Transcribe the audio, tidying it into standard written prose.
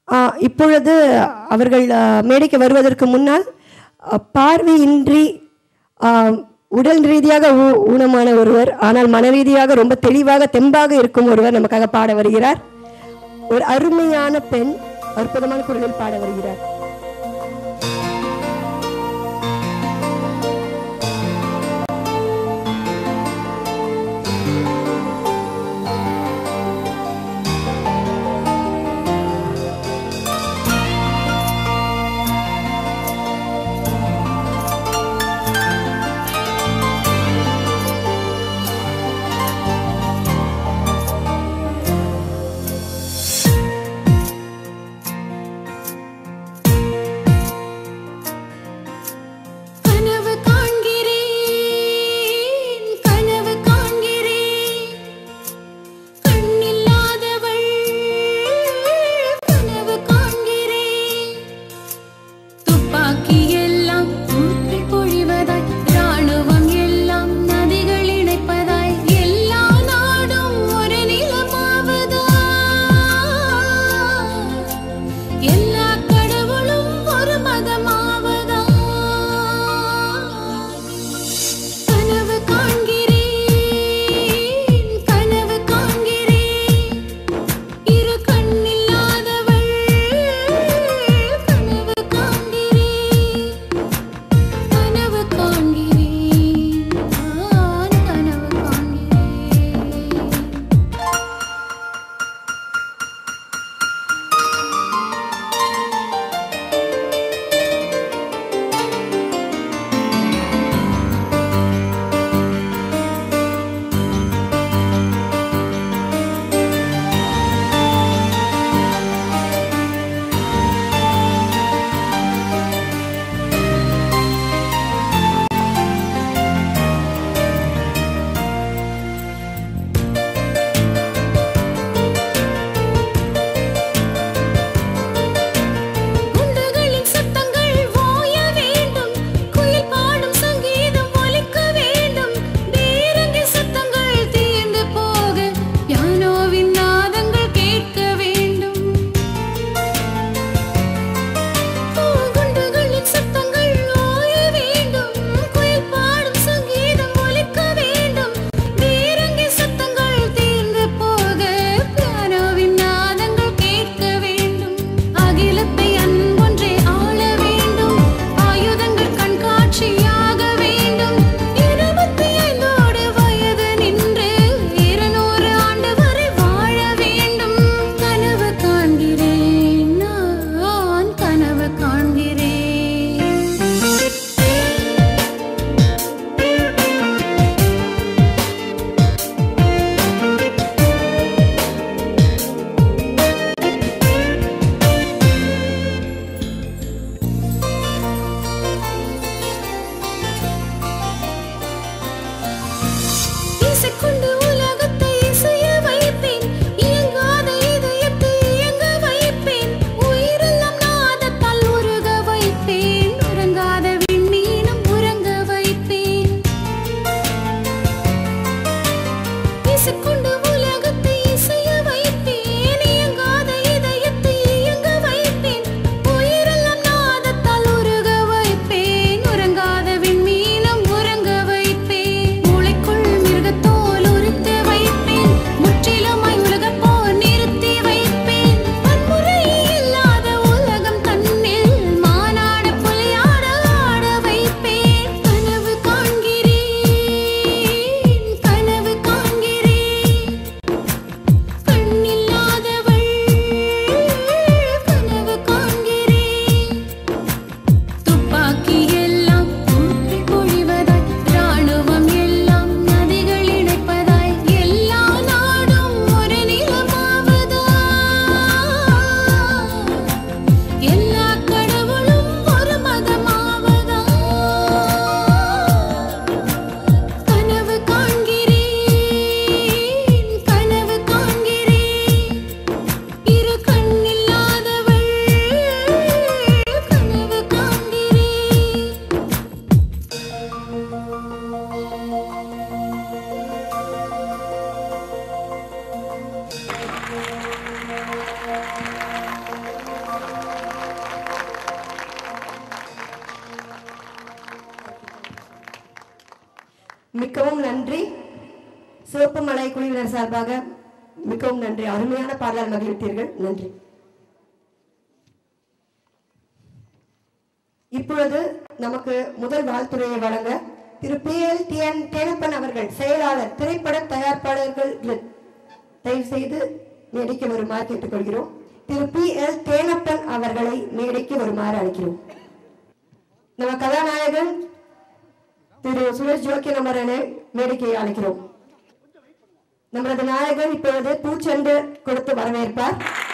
இப்பொழுது அவர்கள் மேடைக்கு வருவதற்கு முன்னால் பார்வையின்றி உடல் ரீதியாக ஊனமான ஒருவர், ஆனால் மன ரீதியாக ரொம்ப தெளிவாக தெம்பாக இருக்கும் ஒருவர் நமக்காக பாட வருகிறார். ஒரு அருமையான பெண் அற்புதமான குரலில் பாட வருகிறார். மிகவும் நன்றி. சிவப்பு மலை குழுவினர் சார்பாக மிகவும் நன்றி. அருமையான பாடல் மகிழ்த்தீர்கள். நன்றி. இப்பொழுது நமக்கு முதல் வாழ்த்துறையை வழங்க திரு PL தேனப்பன் அவர்கள், செயலாளர், திரைப்பட தயாரிப்பாளர்கள் தயவு செய்து மேடைக்கு வருமாறு கேட்டுக்கொள்கிறோம். திரு PL தேனப்பன் அவர்களை மேடைக்கு வருமாறு அழைக்கிறோம். நம்ம கதாநாயகன் திரு சுரேஷ் ஜோக்கி நமரனை மேடைக்கு அழைக்கிறோம். நமது நாயகன் இப்பொழுது பூச்செண்டு கொடுத்து வரவேற்பார்.